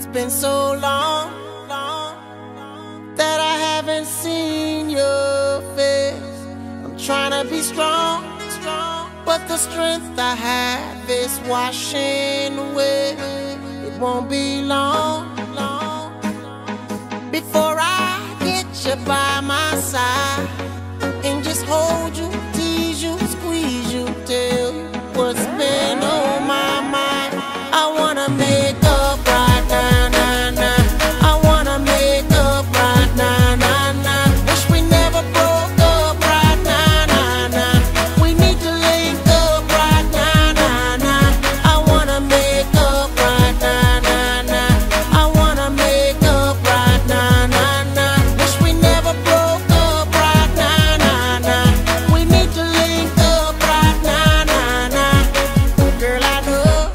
been so long that I haven't seen your face. I'm trying to be strong, but the strength I have is washing away. It won't be long before I get you by my side and just hold you, tease you, squeeze you, tell you what's been on my mind. I wanna make up right now, nah, nah. I wanna make up right now, nah, nah. Wish we never broke up right now, nah, nah. We need to link up right now, nah, nah. I wanna make up right now, nah, nah. I wanna make up right now, nah, nah. Wish we never broke up right now, nah, nah. We need to link up right now, nah, nah. Girl, I know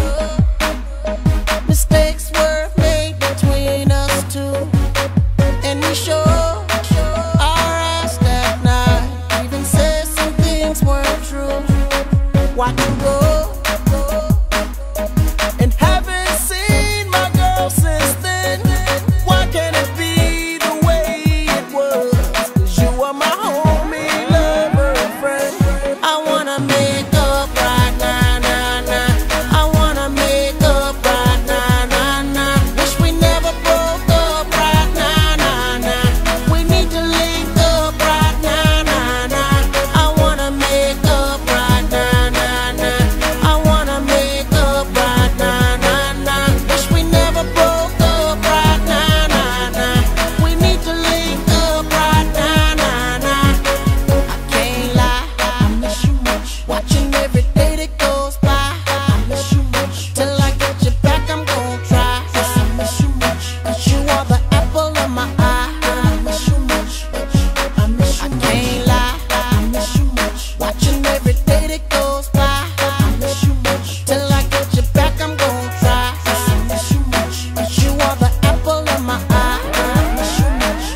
mistakes were made between us two, and we sure our ass that night even said some things weren't true. Watch you go and haven't seen my girl since then. Why can't it be the way it was? 'Cause you are my homie, lover, and friend. I wanna make up right now, nah, nah. I wanna make up right now, nah, nah. Wish we never broke up right now, nah, nah. We need to link up right now, nah, nah. I wanna make up right now, nah, nah. I wanna make up right now, nah, nah. Wish we never broke up right now, nah, nah. We need to link up right now, nah, nah. I can't lie, I miss you much. Watching every day that goes by, I miss you much. Till I get you back, I'm gon' try. I miss you much. 'Cause you are the apple of my eye. I miss you much. I miss you. I can't lie, I miss you much. Watching every day that goes by, I miss you much. Till I get you back, I'm gon' try. I miss you much. 'Cause you are the apple of my eye. I miss you much.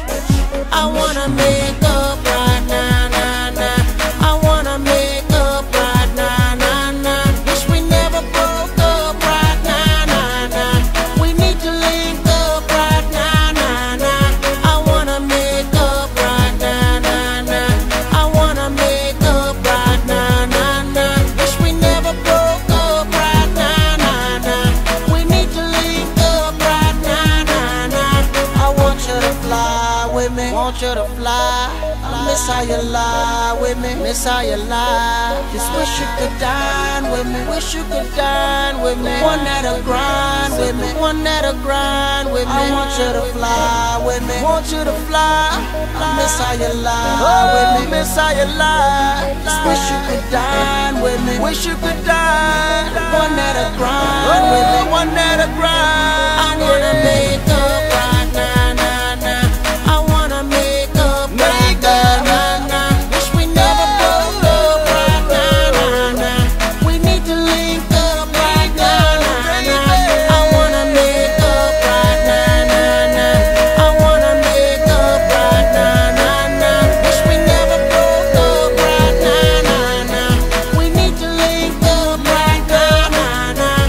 I wanna make up right now, nah, nah. I wanna make up right now, nah, nah. Wish we never broke up right now, nah, nah. We need to link up right now, nah, nah. I wanna make up right now, nah, nah. I wanna make up right now, nah, nah. Wish we never broke up right now, nah, nah. We need to link up right now, nah, nah. I want you to fly with me, want you to fly. I miss how you lie with me, miss how you lie. Just wish you could dine with me, wish you could dine with me. One that'll grind with me, one that'll grind with me. I want you to fly with me, want you to fly. I miss how you lie with me, miss how you lie. Just wish you could dine with me, wish you could dine. One that'll grind with me, one that'll grind. I wanna make up right now, nah, nah. I wanna make up right now, nah, nah. Wish we never broke up right now, nah, nah. We need to link up right now, nah, nah. I wanna make up right now, nah, nah. I wanna make up right now, nah, nah. Wish we never broke up right now, nah, nah. We need to link up right now, nah, nah.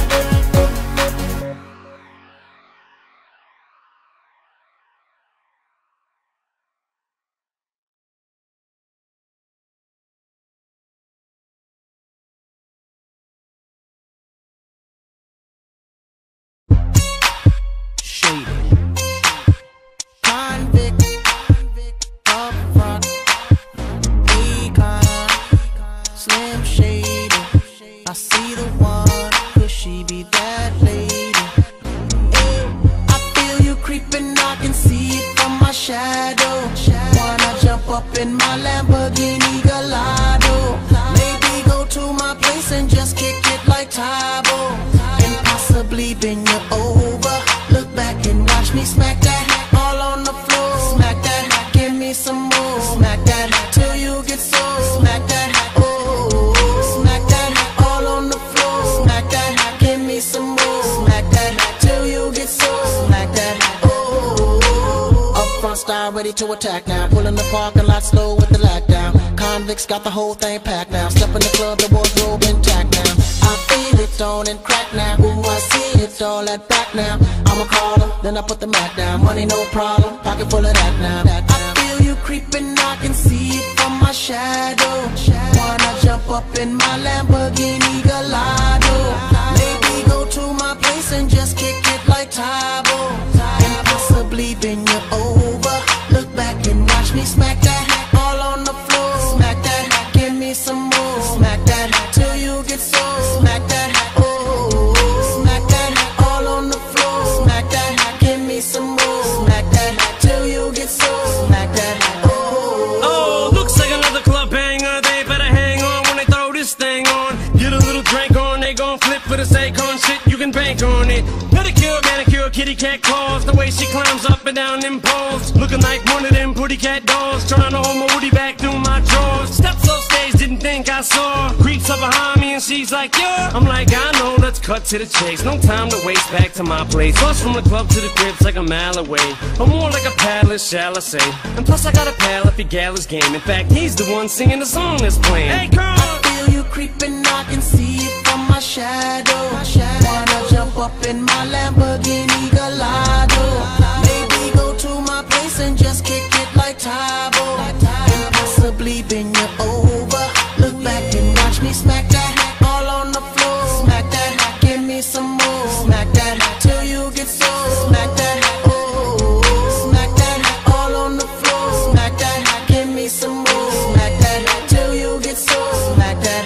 Shady, convict, up front, Econ, Slim Shady. I see the one, could she be that lady? Hey, I feel you creeping, I can see it from my shadow. Wanna jump up in my Lamborghini Gallardo? Maybe go to my place and just kick it like Tybo, and possibly bend you over. Look back and watch me smack that all on the floor. Smack that, give me some more. Smack that till you get sore. Smack that, oh, smack that all on the floor. Smack that, give me some more. Smack that till you get sore. Smack that, oh. Up front style, ready to attack now. Pulling the parking lot slow with the lockdown. convicts got the whole thing packed now. Step in the club, the wardrobe intact now. I feel it on and crack now. Ooh, I see it all at back now. I'ma call her, then I put the Mac down. Money no problem, pocket full of that now. I feel you creeping, I can see it from my shadow. Wanna jump up in my Lamborghini Gallardo? Maybe go to my place and just kick it like Tybo, and possibly bend you over. Look back and watch me smack that all on the floor. Smack that, give me some more. Smack that till you get sore. Smack that, oh, smack that all on the floor. Smack that, give me some more. Smack that till you get sore. Smack that, oh. Oh, looks like another club banger. They better hang on when they throw this thing on. Get a little drink on, they gon' flip for this Akon shit. You can bank on it. Pedicure, manicure, kitty cat claws. The way she climbs up and down them poles, looking like one of them pretty cat dolls. Trying to hold my woody back through my drawers. Steps off stage, didn't think I saw. Creeps up behind me and she's like, yeah. I'm like, I know, let's cut to the chase. No time to waste, back to my place. Bus from the club to the crib's like a mile away, or more like a palace, shall I say. And plus I got a pal if he gal his game. In fact, he's the one singing the song that's playing. Hey, girl! I feel you creeping, I can see it from my shadow. Wanna jump up in my Lamborghini Gallardo? Maybe go to my place and just kick it like Tybo, and possibly bend you over. Look back and watch me smack that all on the floor. Smack that, give me some more. Smack that till you get sore. Smack that, oh, smack that all on the floor. Smack that, give me some more. Smack that till you get sore. Smack that,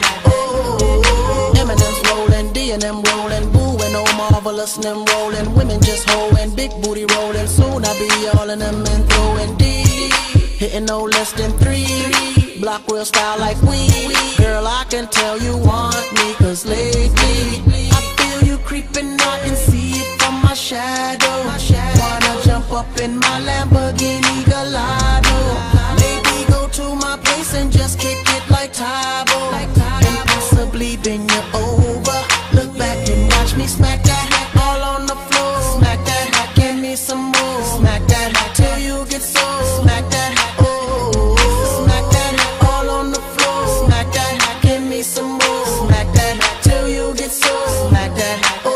oh. Eminem's rolling, D and M rolling, Boo and Oh Marvelous and them rolling. Women just hoeing, big booty rolling. Soon I be all in them and throwing D, hitting no less than 3. Block real style like we. Girl, I can tell you want me, cause lately I feel you creeping, I can see it from my shadow. Wanna jump up in my Lamborghini Gallardo? Maybe go to my place and just kick it like Tybo, and possibly bend you over. Look back and watch me smack that all on the floor. Smack that, give me some more. Smack that till you get sore. Smack that, oh, smack that all on the floor. Smack that, give me some more. Smack that till you get sore. Smack that, oh.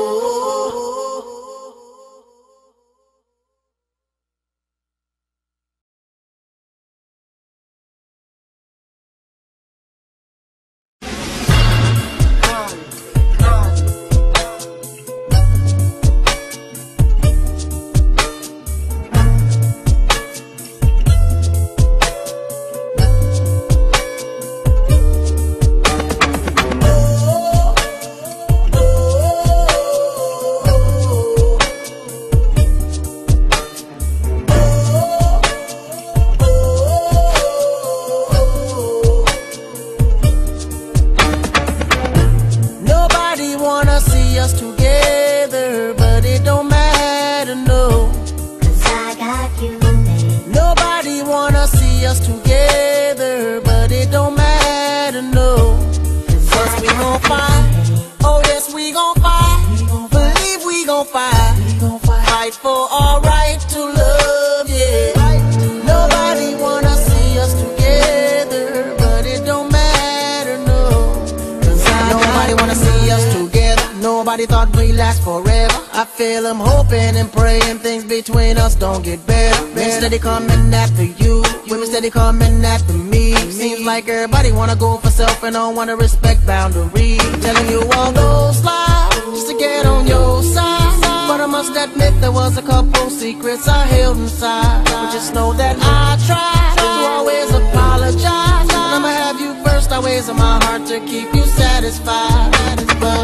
Fight for our right to love, yeah. Nobody wanna see us together, but it don't matter, no. Nobody wanna see us together. Nobody thought we'd last forever. I feel I'm hoping and praying things between us don't get better. Men steady coming after you, women steady coming after me. Seems like everybody wanna go for self and don't wanna respect boundaries. Telling you all those lies just to get on your side. But I must admit there was a couple secrets I held inside. But just know that I tried to always apologize, and I'ma have you first always in my heart to keep you satisfied. But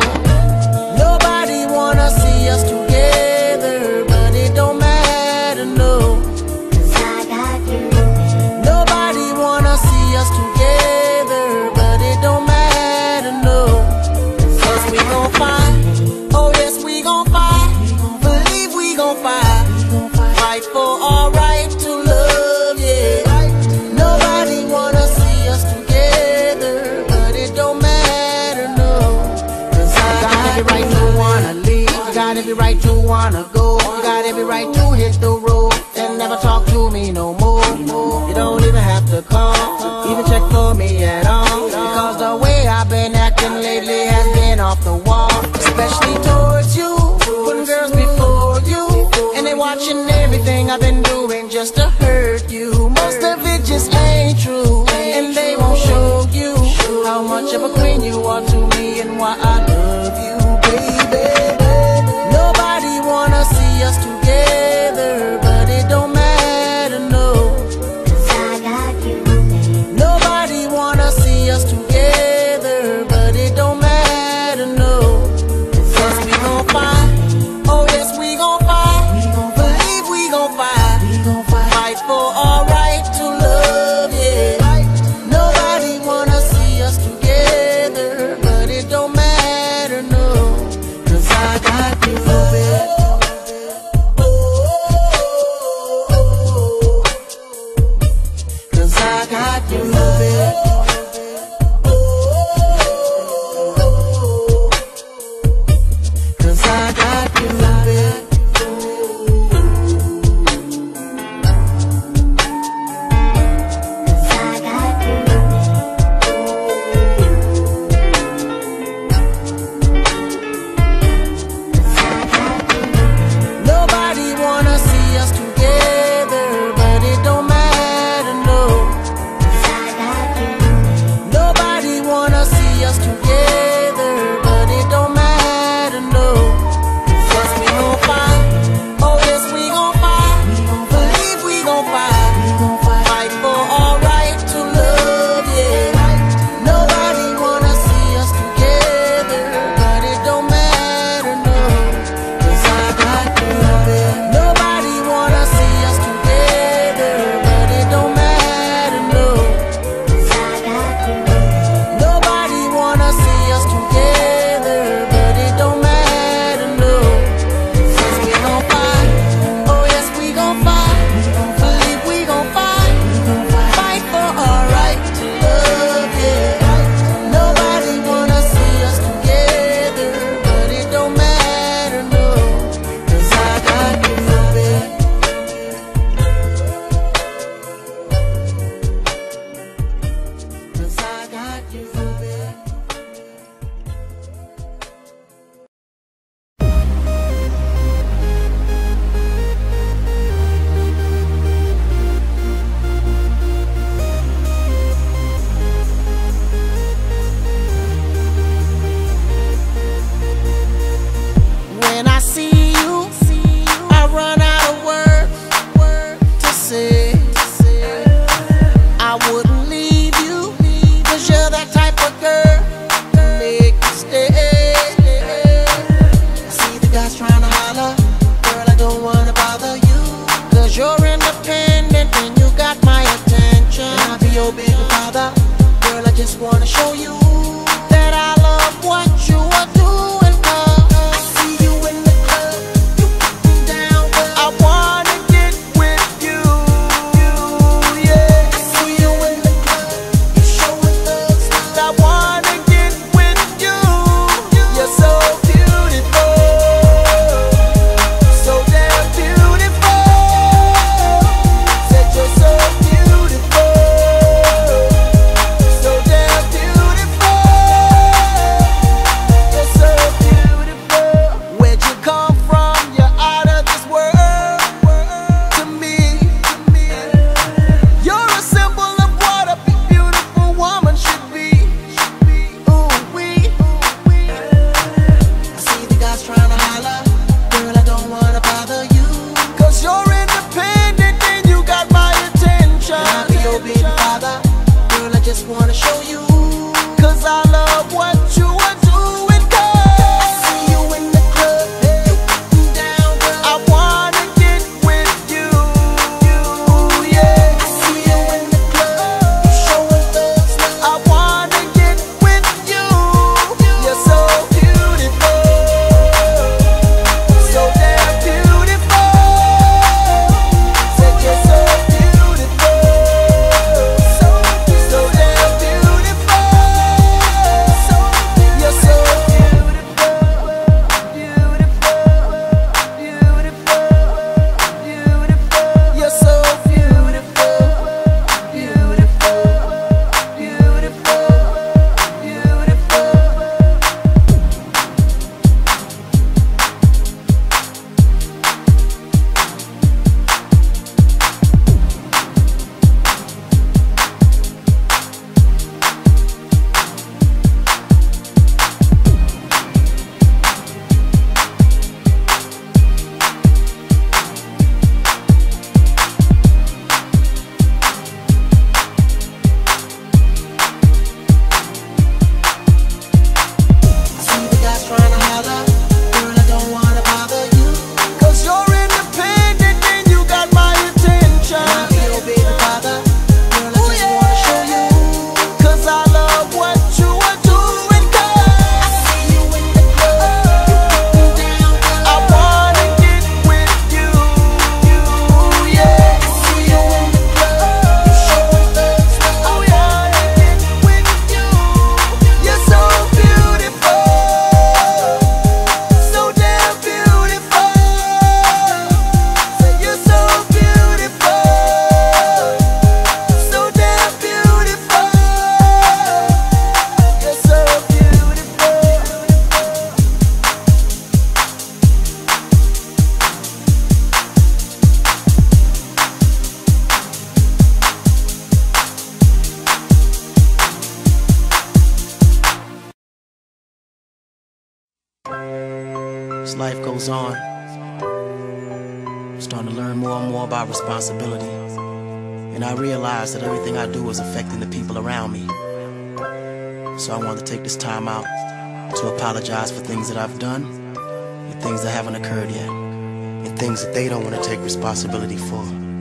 nobody wanna see us together, but it don't matter, no. I got you. Nobody wanna see us together, but it don't matter, no. Cause we gon' fight, oh yes we gon' fight. Believe we gon' fight, fight for our right to love, yeah. Nobody wanna see us together, but it don't matter, no. Cause I got every right to wanna leave, I got every right to wanna go, you got every right to hit the road and never talk to me no more. You don't even have to call, even check watching everything I've been doing just to hurt you. Most of it just ain't true, and they won't show you how much of a queen you are to me and why I love you, baby. Nobody wanna see us together, but it don't matter, no, 'cause I got you. Nobody wanna see us together, but it don't matter, no, 'cause we gon' fight. Oh yes, we gon' fight. Believe we gon' fight. Fight for our right to love, yeah. Nobody wanna see us together, but it don't matter, no, 'cause I got you, baby. I got you, baby. 'Cause I got you, baby. Nobody wanna see us together, but it don't matter, no. Nobody wanna see us together, but it don't matter, no. 'Cause we gon' fight. Oh yes, we gon' fight. Believe we gon' fight. Fight for our right to love, yeah. Nobody wanna see us together, but it don't matter, no. 'Cause I got you, baby. Nobody wanna see us together, but it don't matter, no. Nobody wanna see us together, but it don't matter, no. 'Cause we gon' fight. Oh yes, we gon' fight. Believe we gon' fight. Fight for our right to love, yeah. Nobody wanna see us together, but it don't matter, no. 'Cause I got you, baby. 'Cause I got you, baby. When I see you, I run out of words to say. I wouldn't leave you, 'cause you're that type of girl to make me stay. I see the guys trying to holler, girl, I don't wanna bother you, 'cause you're independent and you got my attention. And I'll be your big father, girl, I just wanna show you that I love what you are doing. 'Cause I see you in the club, you put me down, girl. I wanna get with you, yeah. I see you in the club, you showing thugs love. I wanna get with you. You're so beautiful, so damn beautiful. Said you're so beautiful, so damn beautiful. You're so beautiful. Where'd you come from? You're out of this world to me. You're a symbol of what a beautiful woman should be. Ooh, I see the guys trying to holler, girl, I don't wanna bother you, 'cause you're independent and you got my attention. And I'll be your big father, girl, I just wanna show you, 'cause I love what you are doing. 'Cause I see you in the club, you put me down, girl. I wanna get with you, yeah. I see you in the club, you showing thugs love. I wanna get with you. You're so beautiful, so damn beautiful. Said you're so beautiful, so damn beautiful. as life goes on, I'm starting to learn more and more about responsibility. And I realize that everything I do is affecting the people around me. So I want to take this time out to apologize for things that I've done and things that haven't occurred yet, and things that they don't want to take responsibility for.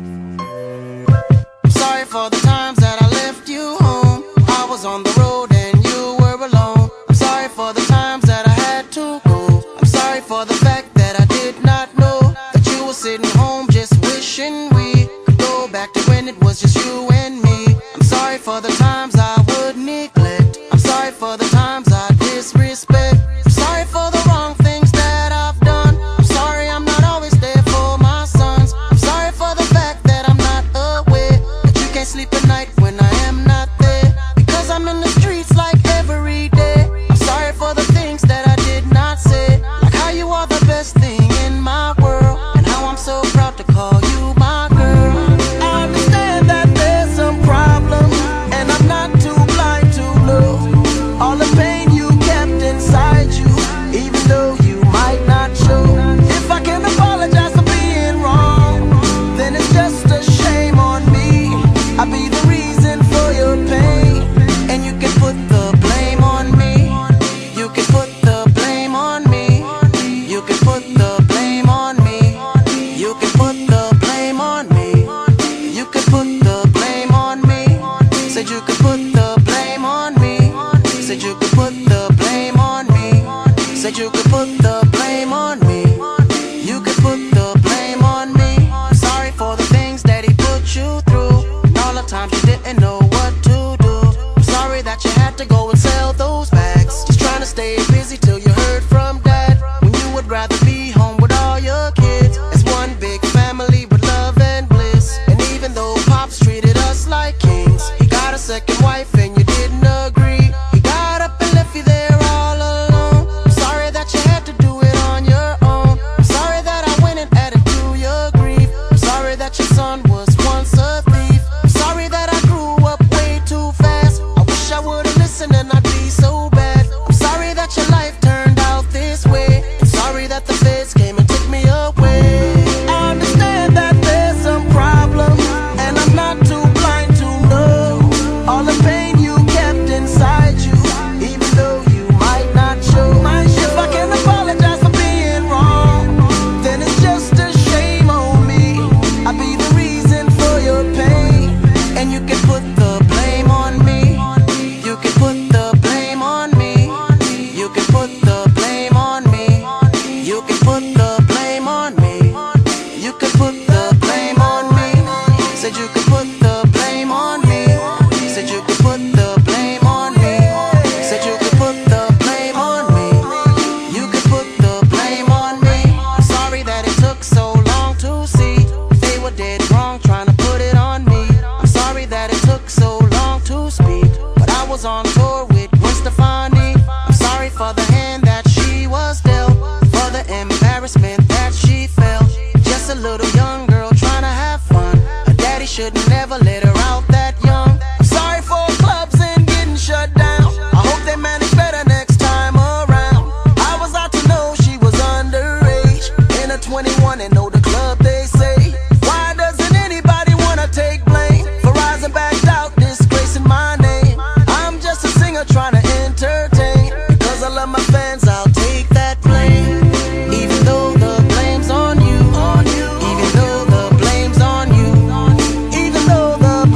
I'm sorry for the times that I left you home. I was on the road and you were alone. I'm sorry for the times that I had to go. I'm sorry for the fact that I did not know that you were sitting home just wishing we could go back to when it was just you and me. I'm sorry for the times I would neglect. I'm sorry for the times I disrespect. I'm sorry for the wrong things that I've done. I'm sorry I'm not always there for my sons. I'm sorry for the fact that I'm not aware that you can't sleep at night when I am not there, because I'm in the streets like every day. I'm sorry for the things that I did not say, like how you are the best thing in my world, and how I'm so proud to call you my girl. I understand that there's some problem, and I'm not too blind to know all the pain you kept inside you, even though you might not show. If I can apologize for being wrong, then it's just a shame on me. I'll be the reason for your pain, and you can put the blame on me. You can put the blame on me. You can put the blame on me. You can put the blame on me. You can put the blame on me. Said you could put the blame on me. Said you could put the blame on me. Said you could put the blame on me. You could put the blame on me. I'm sorry for the things that he put you through, and all the times you didn't know what to do. I'm sorry that you had to go and sell those bags, just trying to stay busy till you heard from dad, when you would rather be home with all your kids. It's one big family with love and bliss. And even though Pops treated us like kings, he got a second wife and you didn't agree. He got up and left you there all alone. I'm sorry that you had to do it on your own. I'm sorry that I went and added to your grief. I'm sorry that your son was once a thief. I'm sorry that I grew up way too fast. I wish I would've listened and I'd be so bad. I'm sorry that your life turned out this way, and sorry that the feds came and took me away. I understand that there's some problem, and I'm not too blind to know all the pain you kept inside you, even though you might not show. If I can apologize for being wrong, then it's just a shame on me. I'll be the reason for your pain, and you can put the blame on me. You can put the blame on me. You can put the blame on me. You can put the blame on me. You can put the blame on me. Said you could put the blame on me. Said you could put the blame on me. Said you could put the blame on me. You could put the blame on me. I'm sorry that it took so long to see they were dead wrong trying to put it on me. I'm sorry that it took so long to speak, but I was on tour with Gwen Stefani. I'm sorry for the hand that she was dealt, for the embarrassment that she felt. Just a little young girl trying to have fun. Her daddy should never let her out that young. I'm sorry for clubs and getting shut down. I hope they manage better next time around. I was out to know she was underage, in her 21 and know the club they say. Why doesn't anybody wanna take blame for rising backed out, disgracing my name? I'm just a singer trying to entertain. Because I love my fans, I'll take that blame. Even though the blame's on you. Even though the blame's on you. Even though the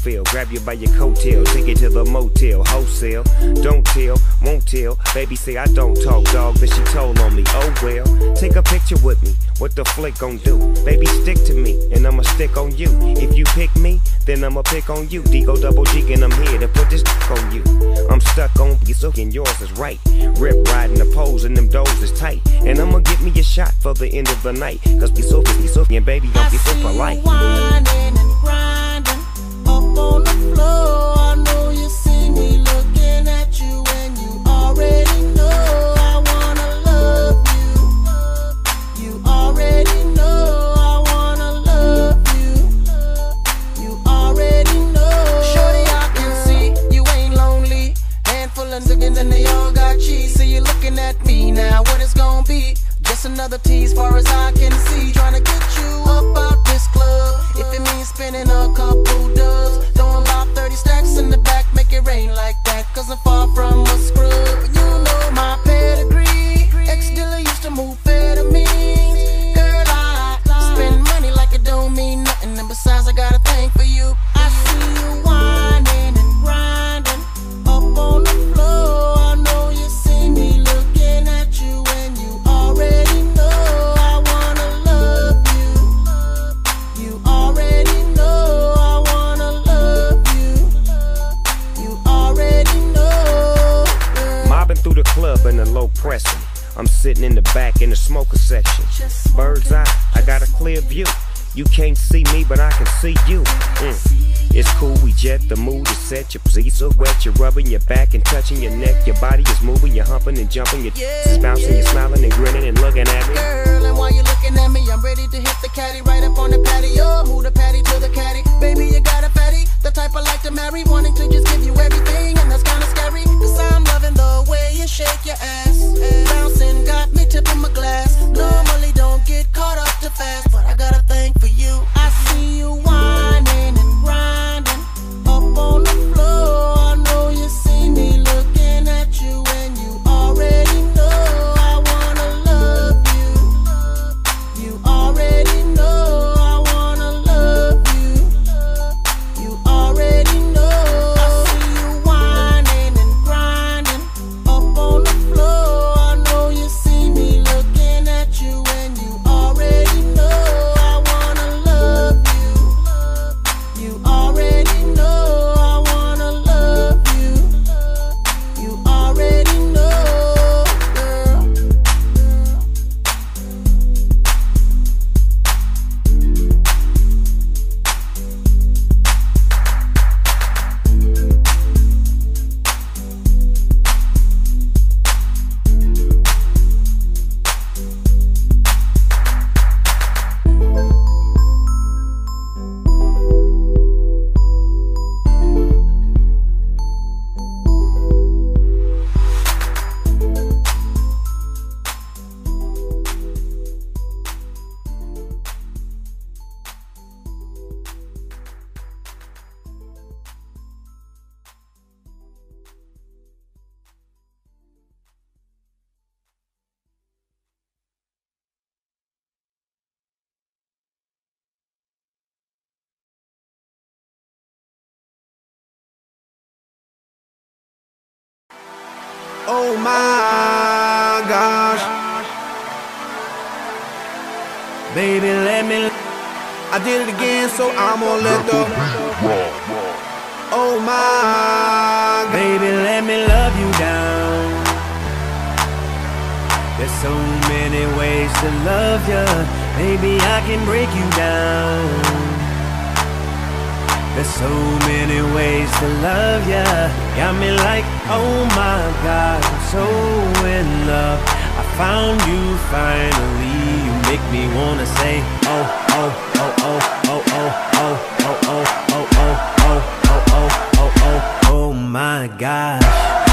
feel. Grab you by your coattail, take you to the motel, wholesale. Don't tell, won't tell. Baby say I don't talk, dog, then she told on me. Oh well, take a picture with me. What the flick gon' do? Baby, stick to me, and I'ma stick on you. If you pick me, then I'ma pick on you. Digo double G, and I'm here to put this on you. I'm stuck on you, and yours is right. Rip riding the poles, and them doors is tight. And I'ma get me a shot for the end of the night. Cause be so, and baby, don't be so polite. Whining and grinding up on the floor. I know you see me looking at you, and you already know I wanna love you. You already know I wanna love you. You already know. Shorty, I can see you ain't lonely. Handful of niggas and they all got cheese. So you looking at me now, what it's gonna be? Just another tease far as I can see. Trying to get you up out this club. If it means spending a couple dubs, throwing about 30 stacks in the back, make it rain like that. Cause I'm far from a scrub. You know my pedigree. Ex-dealer used to move amphetamines. Girl, I spend money like it don't mean nothing. And besides, I got a thing for you. I see you whining and grinding up on the floor. I know you see me looking at you, and you already know I wanna love you. You already know I wanna love you. You already know. Mobbing through the club in the low pressing. I'm sitting in the back in the smoker section. Bird's eye, I got a clear view. You can't see me, but I can see you. It's cool, we jet, the mood is set. Your pussy so wet, you're rubbing your back and touching your neck. Your body is moving, you're humping and jumping. Your is bouncing, you're smiling and grinning and looking at me. Girl, and while you're looking at me, I'm ready to hit the caddy right up on the patio. Move the patty to the caddy. Baby, you got a fatty, the type I like to marry. Wanting to just give you everything, and that's kinda scary. Cause I'm loving the way you shake your ass. Bouncing got me tipping my glass. Normally don't get caught up too fast, but I got a thing for you. I see you whining and grinding up on the floor. I know you see me looking at you, and you already know I wanna love you. You already know I wanna love you. You already know. I see you whining and grinding up on the floor. I know you see me looking at you, and you already know I wanna love you. You already know I wanna love you. You already know, girl. Oh my gosh, baby, let me. I did it again, so I'm gonna let the. Oh my, baby, let me love you down. There's so many ways to love you, baby, I can break you down. There's so many ways to love ya. Got me like, oh my God, I'm so in love. I found you finally. You make me wanna say, oh, oh, oh, oh, oh, oh, oh, oh, oh, oh, oh, oh, oh, oh, oh, oh, oh my gosh.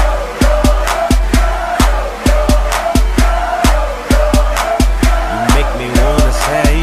You make me wanna say,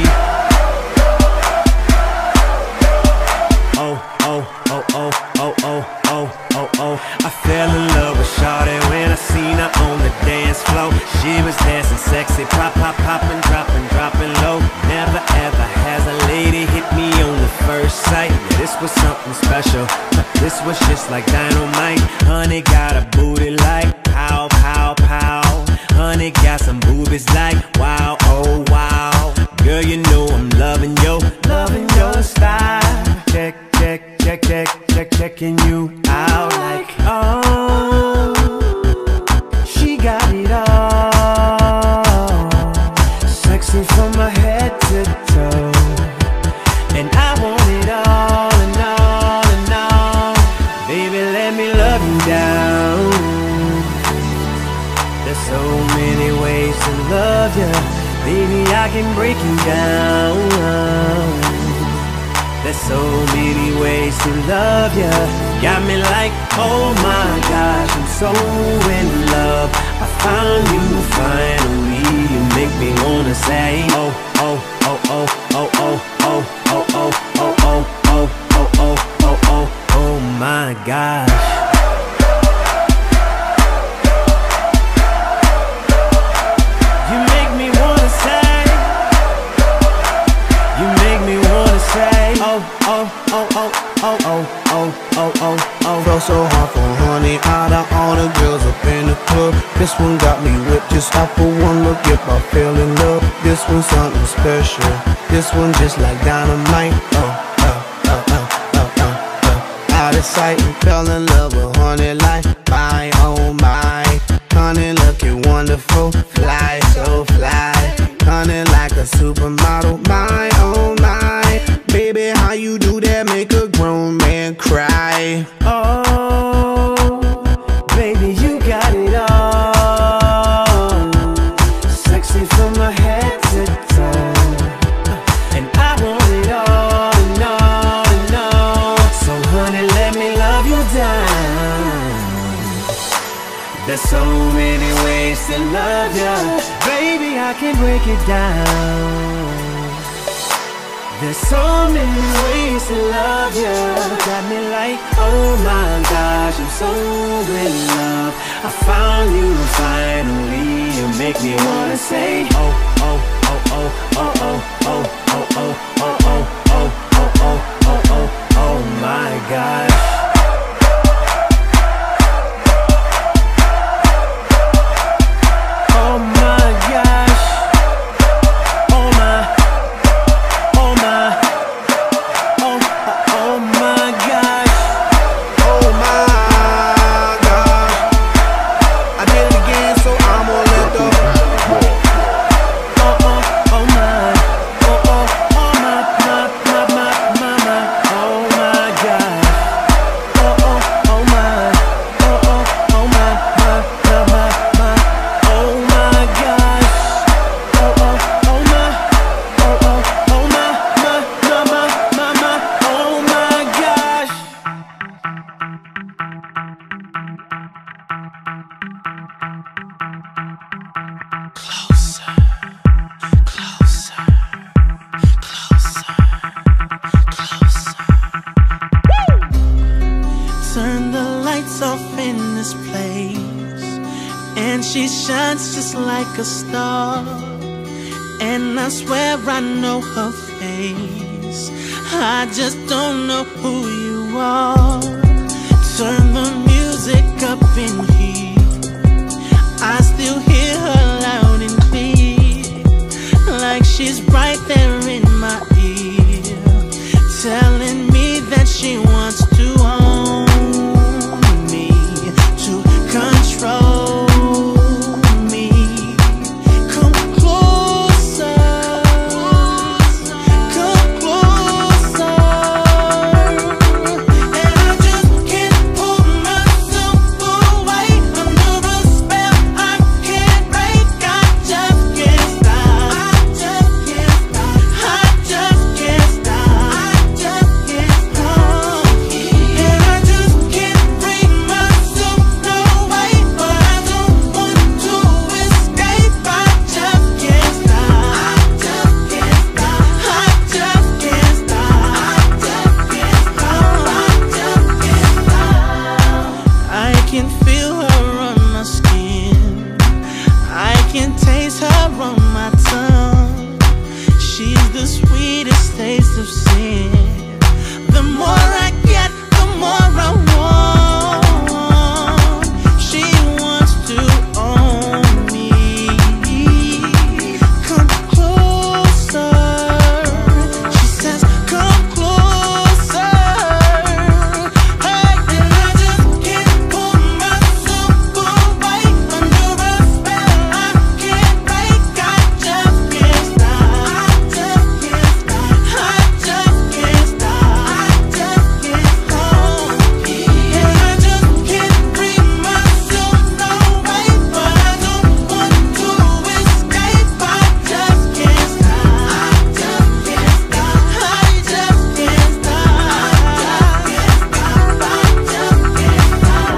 oh, oh, oh, oh, oh, oh, oh, oh, oh. I Fell in love with Shawty when I seen her on the dance floor. She was dancing sexy, pop, pop, poppin', dropping, dropping low. Never ever has a lady hit me on the first sight. Yeah, this was something special. This was just like dynamite. Honey got a booty like pow, pow, pow. Honey got some boobies like wow, oh wow. Girl, you know I'm loving your style. Check, check, check, check, check, checking you out like oh, she got it all. Sexy from my head to toe, and I want it all and all and all. Baby, let me love you down. There's so many ways to love you. Baby, I can break you down. There's so many ways to love you. Got me like, oh my gosh, I'm so in love. I found you finally. You make me wanna say, oh, oh, oh, oh, oh, oh, oh, oh, oh, oh, oh, oh, oh, oh, oh, oh, oh my gosh. Oh, oh, oh, oh, oh, oh, oh, oh, oh, oh. Felt so hard for honey, out of all the girls up in the club. This one got me whipped just off of one look. Yep, I fell in love. This one's something special. This one just like dynamite. Out of sight and fell in love with honey like my, oh my. Honey looking wonderful, fly, so fly. Honey like a supermodel, my, oh my. Baby, how you do that make a grown man cry? Oh, baby, you got it all. Sexy from my head to toe, and I want it all and all and all. So honey, let me love you down. There's so many ways to love you. Baby, I can break it down. There's so many ways to love you. Got me like, oh my gosh, I'm so in love. I found you finally. You make me wanna say, oh, oh, oh, oh, oh, oh, oh, oh, oh, oh, oh, oh, oh, oh, oh, oh, oh my gosh. Oh my gosh. Oh my. Oh my gosh. Oh my God. I did it again, so I'm gonna let the Oh my. Oh my, oh my gosh. Oh my. Oh my, oh my gosh. Oh my. Turn the lights off in this place, and she shines just like a star. And I swear I know her face, I just don't know who you are. Turn the music up in here, I still hear her loud and clear, like she's right there in my ear, telling me that she wants to own me, to control me. Come closer, come closer, and I just can't pull myself away. can feel her on my skin. I can taste her on my tongue. She's the sweetest taste of sin. The more I get, the more I want. She wants to own me. Come closer. She says, come closer. Hey, and I just can't pull myself away. Under a spell I can't break. I just can't stop. I just can't stop. I just can't stop. I just can't hold me. And I just can't bring myself no way. But I don't want to escape. I just can't stop. I just can't stop. I just can't stop. I just can't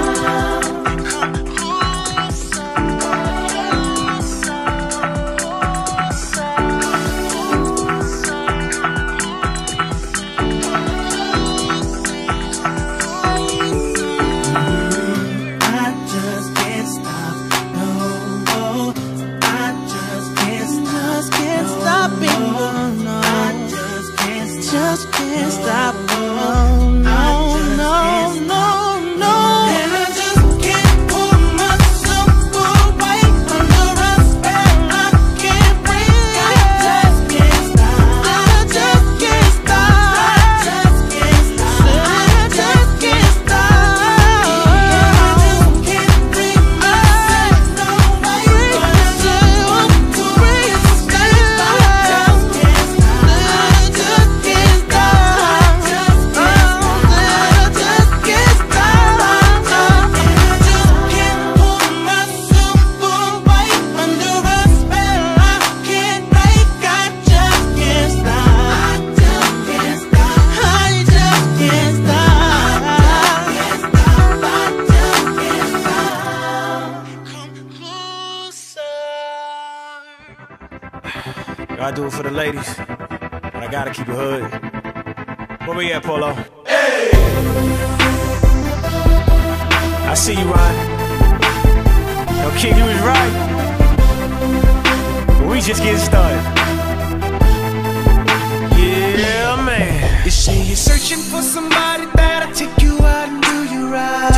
stop. No, I just can't stop it. No, I just can't stop. No, no, no, no, no. And I just can't pull myself away. Under a spell I can't break. I just can't stop. I just can't stop. I just can't stop. I just can't stop. I just can't bring myself no way. But I just want to escape. I just can't stop. I just can't stop. I just can't stop. And I just can't pull myself away. Under a spell I can't break. I just can't stop. I just can't stop. I just can't stop. I just can't stop. Come closer. I do it for the ladies, but I gotta keep it hood. Where we at, Polo? I see you, Ron. Yo, kid, you was right. But we just getting started. Yeah, man. You say you're searching for somebody that'll take you out and do you right.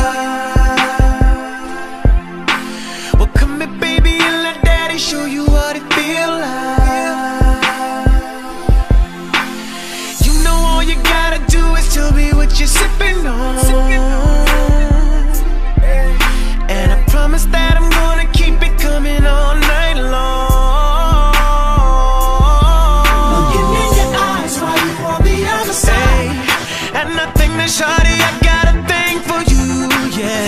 Well, come here, baby, and let daddy show you what it feel like. You know all you gotta do is tell me what you're sipping on. And I promise that I'm gonna keep it coming all night long. Looking in your eyes while you on the other side. And I think that shawty, I got a thing for you, yeah.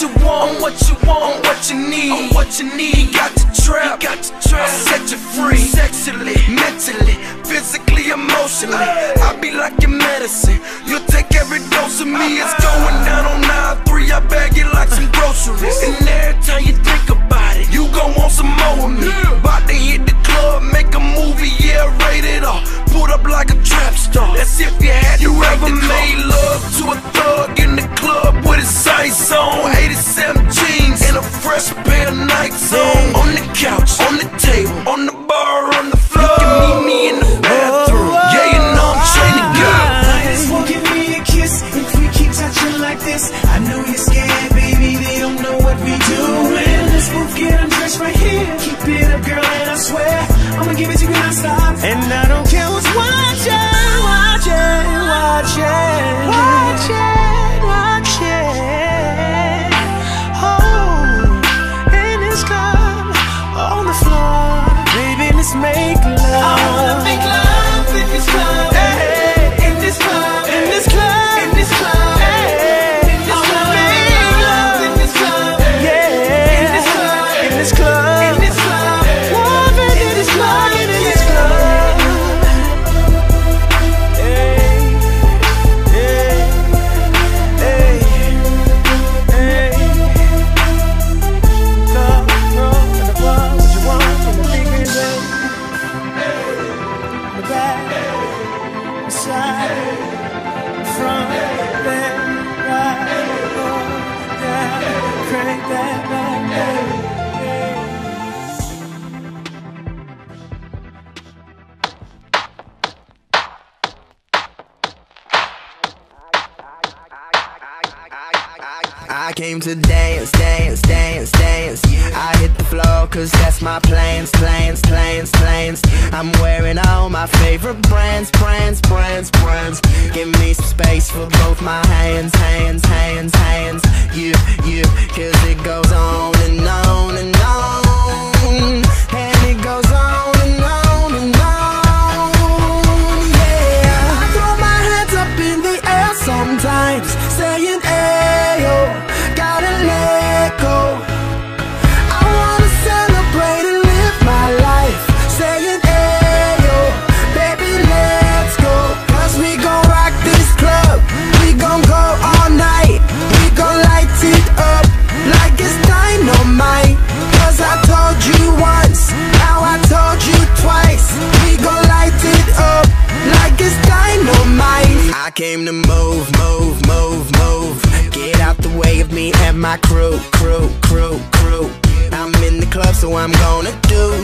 you want, what you want, what you need, what you need. Got the trap, I'll set you free. Sexually, mentally, physically, emotionally. I'll be like your medicine. You'll take every dose of me. It's going down on 9-3. I bag it like some groceries. And every time you think about it, you gon' want some more of me. About to hit the club, make a movie, yeah, rated R. Put up like a trap star. That's if you had you ever made love to a thug in the club with his sights on. 87 jeans and a fresh pair of Nikes on. On the couch, on the table, on the bar, on the floor. You can meet me in the bathroom. Yeah, you know I'm trying to go. Just won't give me a kiss if we keep touching like this. I know you're scared, baby, they don't know what we doing. Let's both get undressed right here. Keep it up, girl, and I swear I'ma give it to you non-stop. And I don't care what's watching. Oh, in this club, on the floor, baby, let's make love. I wanna make love in this club, hey, in this club, in this club, in this club, hey, in this club. I wanna make love in this club, yeah, in this club, in this club, in this club. Love in this club, in this club. I came to dance, dance, dance, dance. I hit the floor cause that's my plans, plans, plans, plans. I'm wearing all my favorite brands, brands, brands, brands. Give me some space for both my hands, hands, hands, hands. You, cause it goes on and on and on. And it goes on and on and on. Yeah, I throw my hands up in the air sometimes, saying ayo. Gotta let go. I wanna celebrate and live my life, saying ayo, baby, let's go. Cause we gon' rock this club, we gon' go all night. We gon' light it up like it's dynamite. Cause I told you once, now I told you twice. We gon' light it up like it's dynamite. I came to move, move, move, move. Get out the way of me and my crew, crew, crew, crew. I'm in the club, so I'm gonna do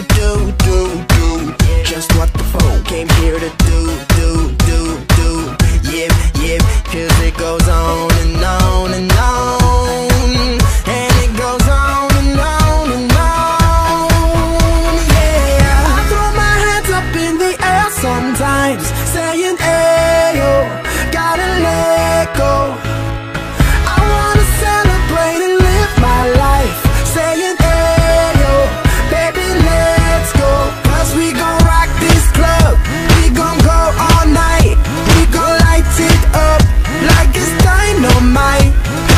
just what the folk came here to do. Yeah, cause it goes on and on and on. And it goes on and on and on. Yeah, I throw my hands up in the air sometimes, saying ayo, gotta let go. I wanna celebrate and live my life, saying ayo, baby, let's go. Cause we gon' rock this club, we gon' go all night. We gon' light it up like it's dynamite.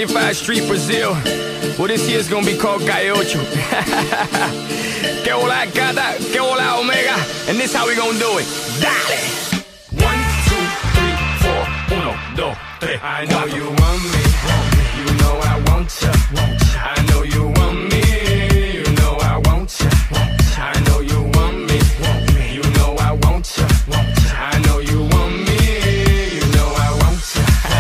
25th Street, Brazil. Well, this year's gonna be called Calle Ocho. Que hola gata, que hola omega. And this how we gonna do it. Dale! 1, 2, 3, 4, 1, 2, 3. I know you want me, you know I want ya. I know you want me, you know I want ya. I know you want me, you know I want ya. I know you want me, you know I want ya.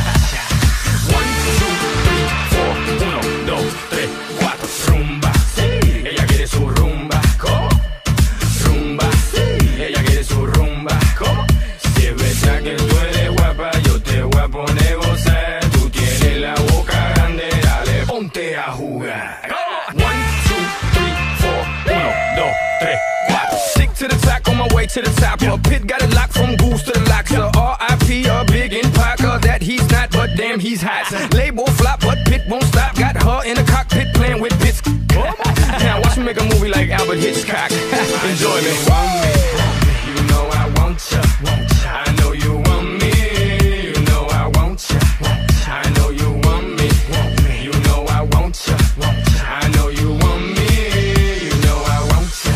1, 2, 3, 4, 1, 2, 3, 4. Rumba, sí, ella quiere su rumba. ¿Cómo? Rumba, sí, ella quiere su rumba. ¿Cómo? Si es verdad que tú eres guapa, yo te voy a poner gozar. Tú tienes la boca grande, dale, ponte a jugar. 1, 2, 3, 4, 1, 2, 3, 4. Stick to the top, on my way to the top. A pit got it locked from goose to the locks. R.I.P. a big in Parker, that he's not, but damn he's hot. Label flop, but Pit won't stop. Got her in the cockpit playing with bits. Now watch me make a movie like Albert Hitchcock. Enjoy me. You know I want ya. I know you want me. You know I want ya. I know you want me. You know I want ya. I know you want me. You know I want ya.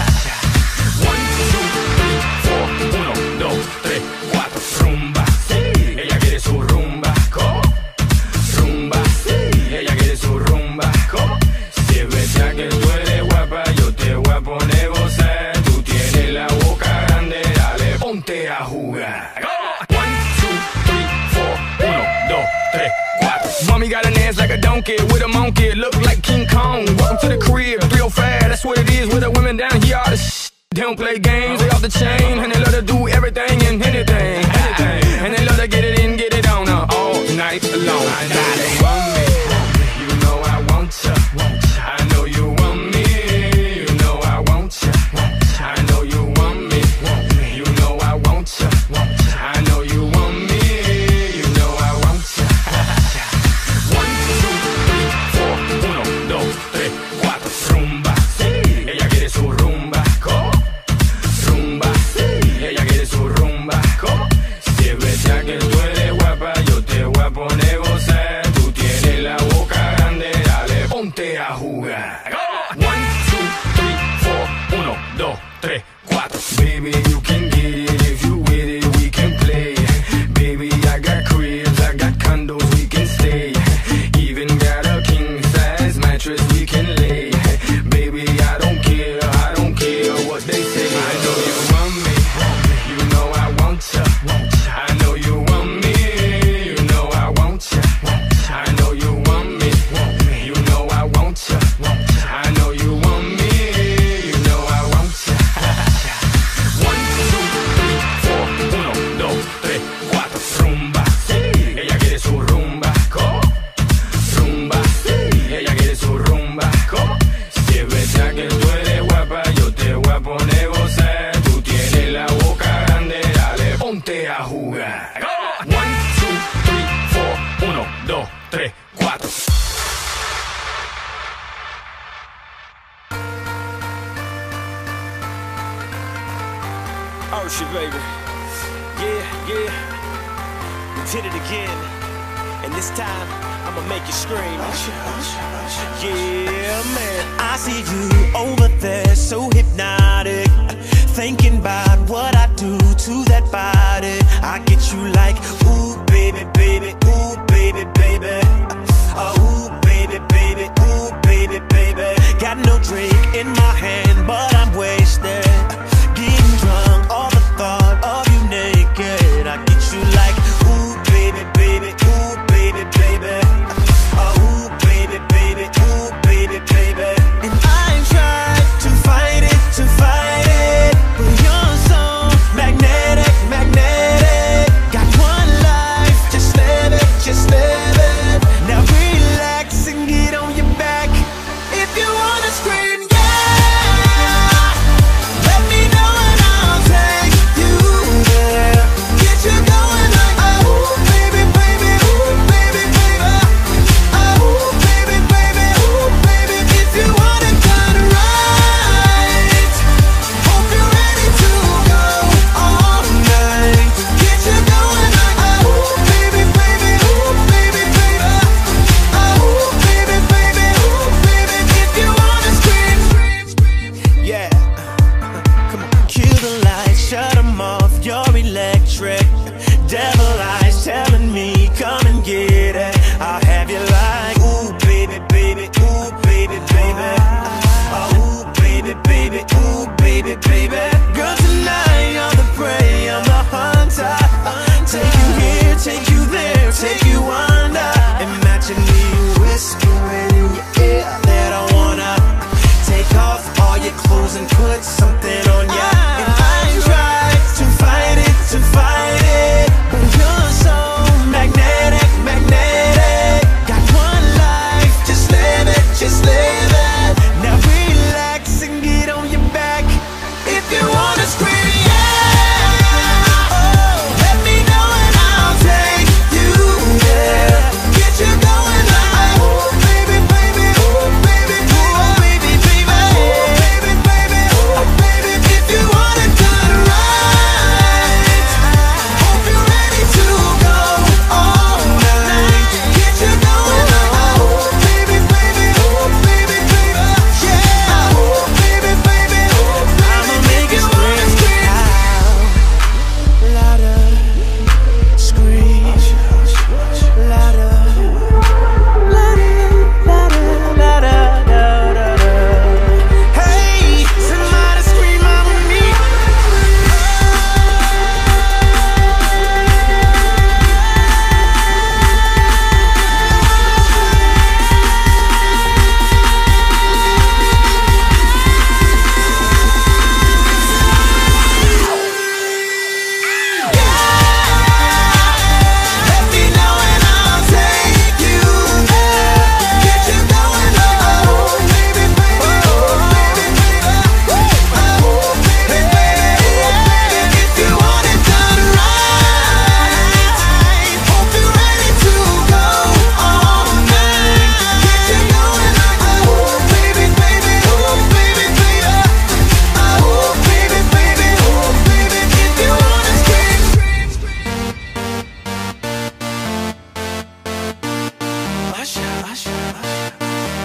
1, 2, 3, 4, 1, 2, 3, 4. Rumba, sí, ella quiere su rumba. ¿Cómo? Rumba, sí, ella quiere su rumba. ¿Cómo? Si es verdad que tú eres guapa, yo te voy a poner gozar. Tú tienes la boca grande, dale, ponte a jugar. 1, 2, 3, 4, 1, 2, 3, 4. Mommy got an ass like a donkey with a monkey, look like King Kong. Welcome to the crib, 305, that's what it is with the women down here. All the shit. They don't play games, they off the chain, and they love to do everything and anything. And they love to get it in, get it on all night long. I know you want me, you know I want ya. I know you want me, you know I want ya. I know you want me, you know I want ya. I know you want me, you know I want ya. 1, 2, 3, 4, 1, 2, 3, 4. Rumba, sí, ella quiere su rumba. ¿Cómo? Rumba, sí, ella quiere su rumba. ¿Cómo? Si es verdad que tú eres guapa, yo te voy a poner gozar. Tú tienes la boca grande, dale, ponte a jugar. 1, 2, 3, 4, 1, 2, 3, 4. Baby, you can get it if you with it, we can play. Baby, I got cribs, I got condos, we can stay. Even got a king size mattress we can lay. Baby, I don't care what they say. I know you want me, you know I want ya. I know you want me, you know I want ya. I know you want me, you know I want ya. I know you want me, you know I want ya. 1, 2, 3, 4, 1, 2, 3, 4. Rumba, sí, ella quiere su rumba. ¿Cómo? Rumba, sí, ella quiere su rumba. ¿Cómo? Si es verdad que tú eres guapa, yo te voy a poner gozar. Tú tienes la boca grande, dale, ponte a jugar. 1, 2, 3, 4, 1, 2, 3, 4. Oh shit, baby. Yeah. We did it again. And this time, I'ma make you scream. Yeah, man. I see you over there, so hypnotic. Thinking about what I do to that body. I get you like, ooh, baby, baby, ooh, baby, baby. Ooh, baby, baby, ooh, baby, baby. Got no drink in my hand, but I'm wasted. Getting drunk, all the thought of you naked. I get you like, ooh, baby, baby, ooh, baby, baby. Ooh, baby, baby, ooh, baby, baby. And I tried to fight it, but you're so magnetic, magnetic. Got one life, just live it, just live it. Now relax and get on your back. If you wanna scream, yeah.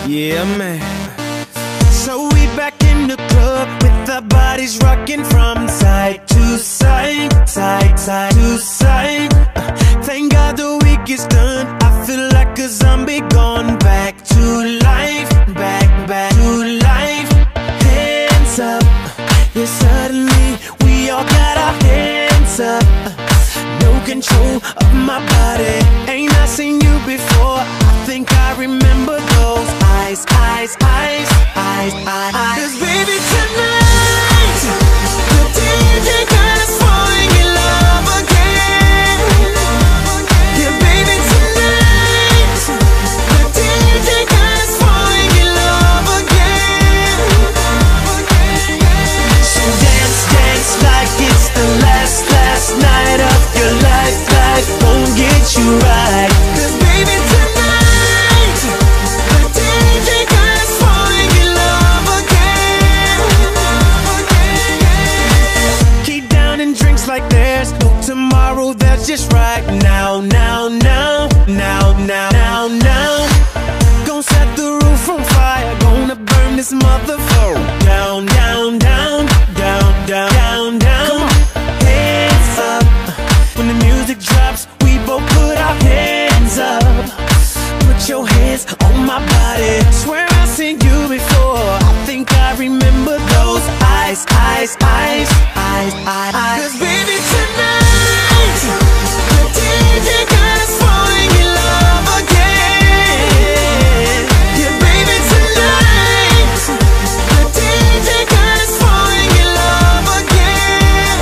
Yeah, man. So we back in the club with our bodies rocking from side to side, side to side. Thank God the week is done. I feel like a zombie gone back to life, back to life. Hands up, yeah, suddenly we all got our hands up. No control of my body. Ain't I seen you before? I think I remember those eyes, eyes, eyes, eyes, eyes. 'Cause baby tonight, the DJ got us falling in love again. Yeah, baby tonight, the DJ got us falling in love again. So dance, dance like it's the last night of your life. Life won't get you right. 'Cause baby tonight, the DJ got us falling in love again. Keep down and drinks like there's no tomorrow. That's just right now, now, now, now, now, now, now. Gonna set the roof on fire. Gonna burn this motherfucker down, down, down, down, down, down, down. Hands up. When the music drops, we both put our hands up. Put your hands on my body. Swear I've seen you before. I think I remember those eyes, eyes, eyes, eyes, eyes. 'Cause baby tonight, the DJ got us falling in love again. Yeah, baby tonight, the DJ got us falling in love again.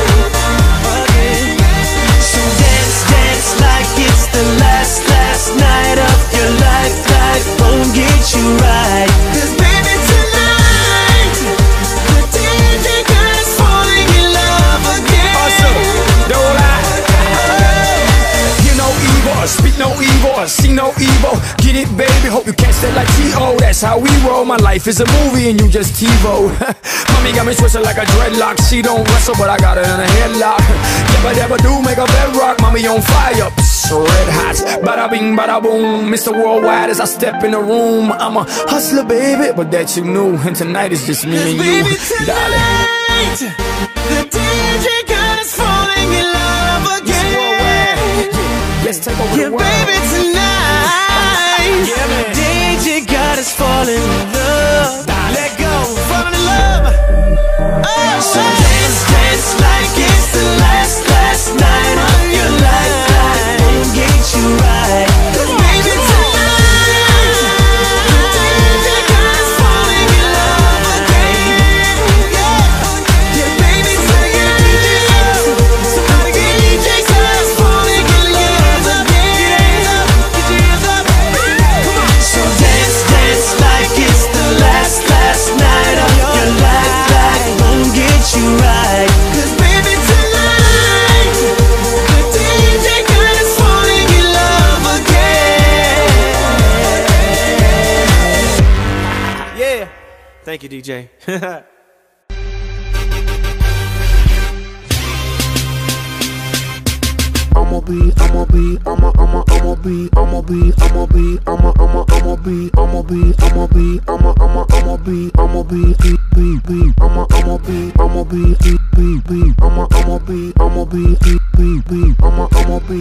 So dance, dance like it's the last night of your life. Life won't get you right. 'Cause baby tonight, the DJ got us falling in love again. Awesome, don't lie. Hear no evil, speak no evil, see no evil. Get it, baby, hope you catch that like T.O. That's how we roll. My life is a movie and you just TiVo. Mommy got me twisted like a dreadlock. She don't wrestle, but I got her in a headlock. Never do make a bedrock. Mommy on fire, red hot. Bada bing, bada boom. Mr. Worldwide as I step in the room. I'm a hustler, baby, but that you knew. And tonight is just me and you, darling. The DJ got us falling in love again. Let's take over Yeah, the world. baby tonight, Yeah, man. DJ got us falling in love. Let go, falling in love. Oh, so dance, dance like it's the last night of your life. Life won't get you right. 'Cause baby tonight, the DJ got us falling in love again. Yeah, baby tonight, somebody get DJ got us falling in love again. Get your hands up. Come on. So dance, dance like it's the last night of your life. Life won't get you right. 'Cause baby tonight, the DJ got us falling in love again. Yeah. Thank you, DJ. I'ma be, I'ma be, I'ma be, I'ma be, I'ma be, I'ma be, I'ma be, I'ma be, I'ma be, I'ma be, I'ma be, I'ma be, I'ma be, I'ma be.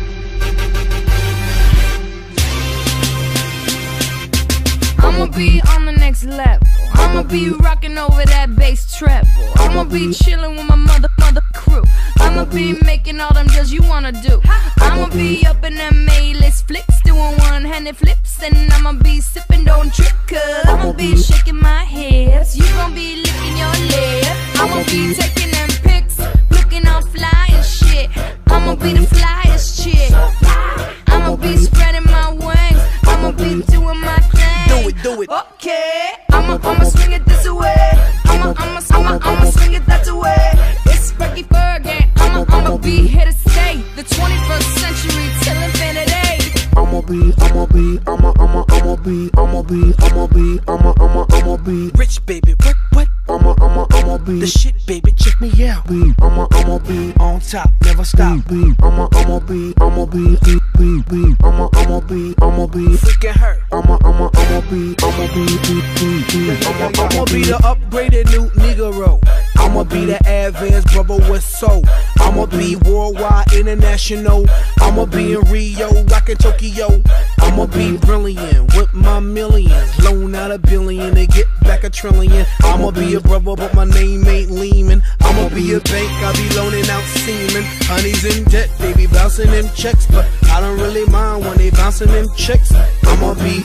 I'ma be on the next level. I'ma be rocking over that bass treble. I'ma be chilling with my mother crew. I'ma be making all them deals you wanna do. I'ma be up in them A-list flicks, doing one-handed flips, and I'ma be sipping, don't trip, 'cause I'ma be shaking my hips. You gon' be licking your lip. I'ma be taking them pics, looking all fly and shit. I'ma be the flyest chick. I'ma be spreading my wings. I'ma be doing my thing. Do it. Okay, I'ma swing it this way. I'ma swing it that way. It's Frankie Fergie. I'ma be here to stay. The 21st century till infinity. I'ma be, I'ma be, I'ma be, I'ma be, I'ma be, I'ma be Rich baby, what? I'ma be The shit, baby, check me out. I'ma be On top, never stop. I'ma be I'ma be Freaking hurt. I'ma be I'ma be the upgraded new Negro. I'ma be the advanced brother with soul. I'ma be worldwide, international. I'ma be in Rio, rockin' Tokyo. I'ma be brilliant with my millions. Loan out $1 billion and get back $1 trillion. I'ma be a brother, but my name ain't Lehman. I'ma be a bank, I be loaning out semen. Honey's in debt, they be bouncing them checks, but I don't really mind when they bouncing them checks. I'ma be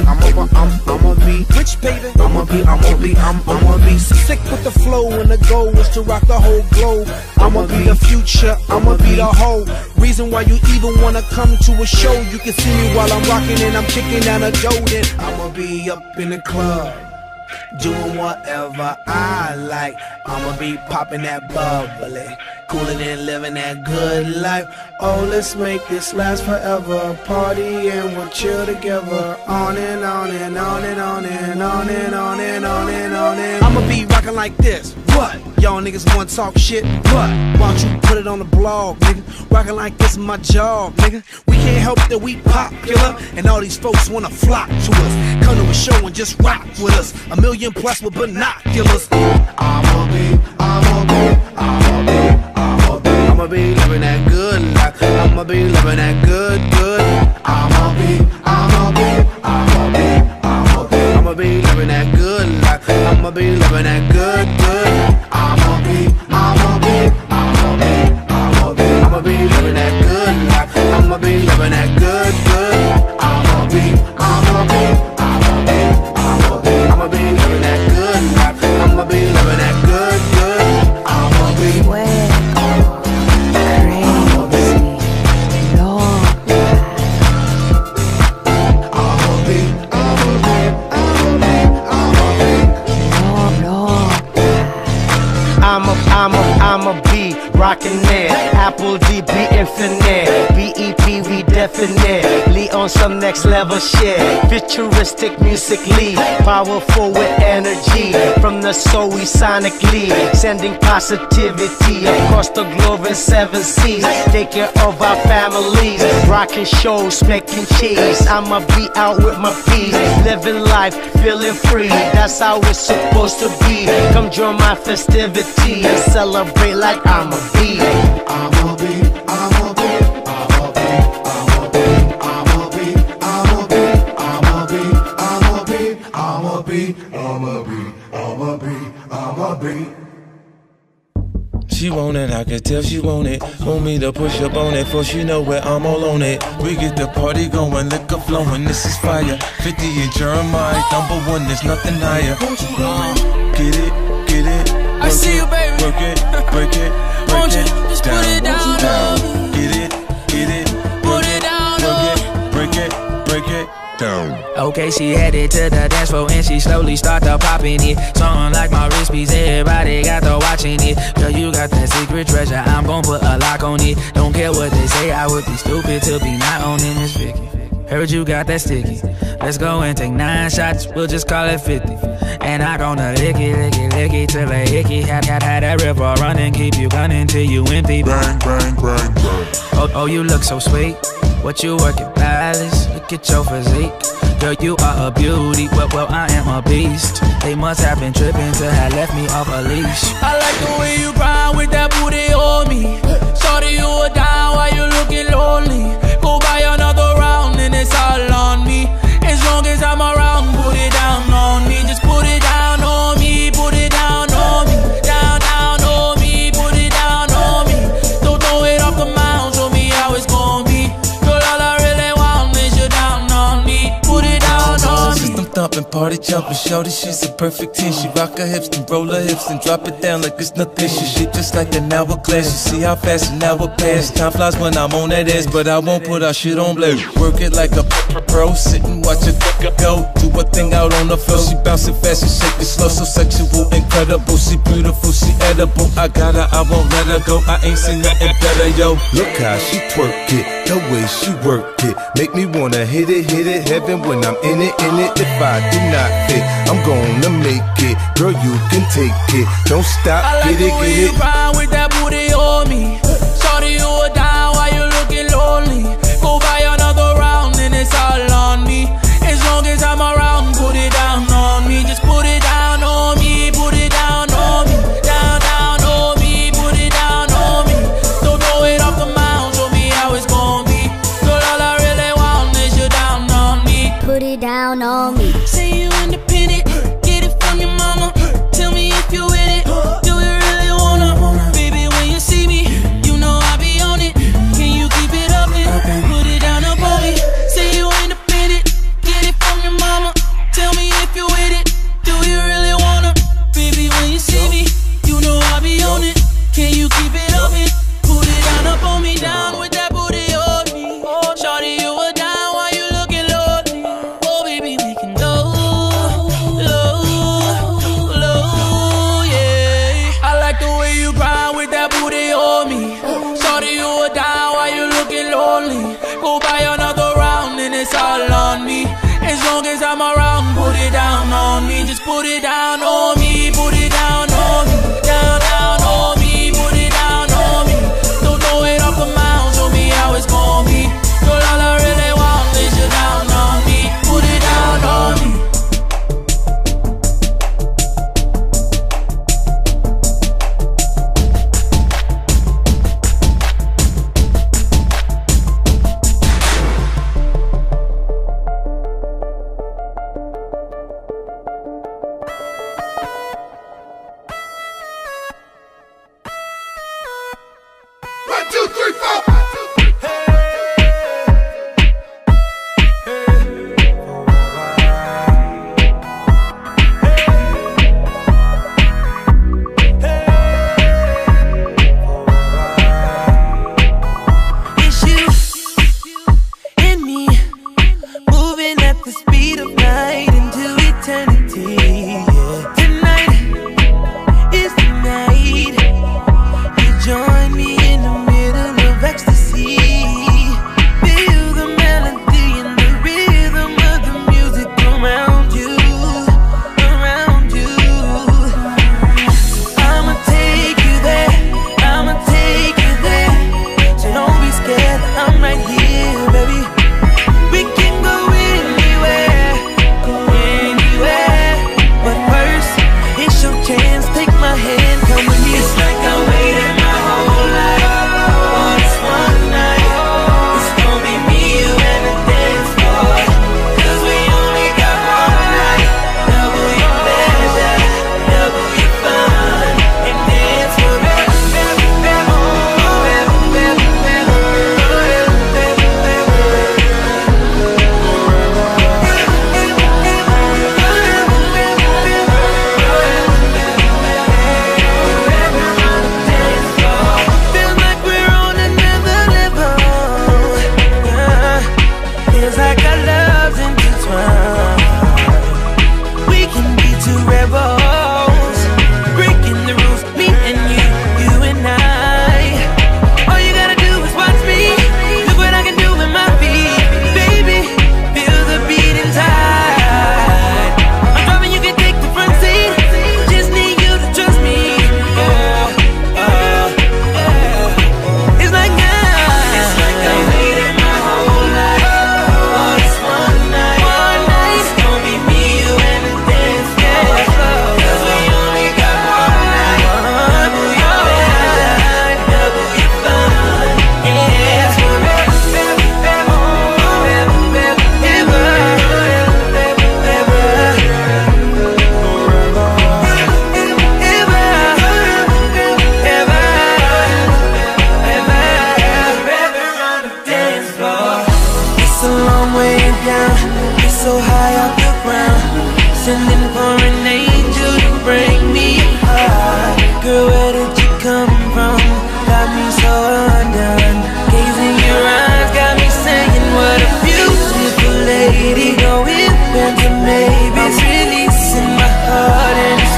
rich, baby. I'ma be sick with the flow, and the goal is to rock the whole globe. I'ma be the future, I'ma be the whole reason why you even wanna come to a show. You can see me while I'm rocking and I'm kicking down a door. Then I'ma be up in the club, doing whatever I like. I'ma be popping that bubbly, cooling and living that good life. Oh, let's make this last forever. Party and we'll chill together. On and on and on and on and on and on and on and on and I'ma be rocking like this. What? Y'all niggas wanna talk shit? What? Why don't you put it on the blog, nigga? Rocking like this is my job, nigga. We can't help that we popular, and all these folks wanna flock to us. Come to a show and just rock with us. 1 million plus with binoculars. I'ma be living that good life. I'ma be living that good. I'ma be living that good life. I'ma be living that good. I'ma be living that good life. I'ma be living that good. I'ma be living that good life. I'ma be living that good. I'ma be I'ma be rockin' it. Apple DB infinite. BEP we definitely on some next level shit. Futuristic musically, powerful with energy. From the soul we sonically sending positivity across the globe in 7 seas. Take care of our families, rocking shows, making cheese. I'ma be out with my peace, living life, feeling free. That's how it's supposed to be. Come join my festivity and celebrate like I'm a bee. I'ma be She want it, I can tell she want it. Want me to push up on it, for she know where I'm all on it. We get the party going, liquor flowing, this is fire. 50 and Jeremiah, #1, there's nothing higher. Get it, I see you, baby. Work it, break it, Won't you just put it down on me? Get it, put it down on me. Break it down. Okay, she headed to the dance floor and she slowly started popping it. Something like my wrist piece, everybody got to watching it. Girl, you got that secret treasure, I'm gon' put a lock on it. Don't care what they say, I would be stupid to be not owning this Vicky. Heard you got that sticky. Let's go and take 9 shots, we'll just call it 50. And I gonna lick it till a hickey. Had that river running, keep you gunning till you empty. Bang. Oh, you look so sweet. What you working, palace? Look at your physique. Girl, you are a beauty, well, I am a beast. They must have been tripping to have left me off a leash. I like the way you grind with that booty on me. Shorty, you are down while you looking lonely. Go buy another round and it's all on me. As long as I'm around, put it down on me. Just put it down on me, put it down on me. Down on me, put it down on me. Don't throw it off the mound, show me how it's gonna be. Girl, all I really want is you down on me. Put it down on me. System thumping, party jumping, shorty, she's a perfect 10. She rock her hips and roll her hips and drop it down like it's nothing. She shit just like an hourglass. You see how fast an hour pass. Time flies when I'm on that ass, but I won't put our shit on blast. Work it like a pro, sit and watch it go. Do a thing out on the floor. She bouncing fast and shake it slow. So sexual, incredible. She beautiful, she edible. I got her, I won't let her go. I ain't seen nothing better, yo. Look how she twerk it, the way she work it. Make me wanna hit it, heaven when I'm in it. If I do not fit, I'm gonna make it. Girl, you can take it. Don't stop, I like get it, the way you grind with that booty on me. Shorty, you are down while you looking lonely. Go buy another round and it's all on me. As long as I'm around, put it down you with it? Do you really wanna? Baby, when you see me, you know I be on it. Can you keep it up it? Put it down up on me, down with that booty on me. Shawty, you were down while you looking lonely. Oh baby, we can go low, low, yeah. I like the way you grind with that booty on me. Shawty, you were down while you looking lonely. Go buy another round and it's all on me. As long as I'm around, put it down on me. Just put it down on me, put it down on me. Down, down on me, put it down on me. Don't throw it off the mound, show me how it's gon' be. Girl, all I really want is you down on me. Put it down on me.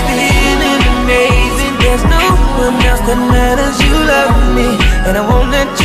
That matters, you love me, and I won't let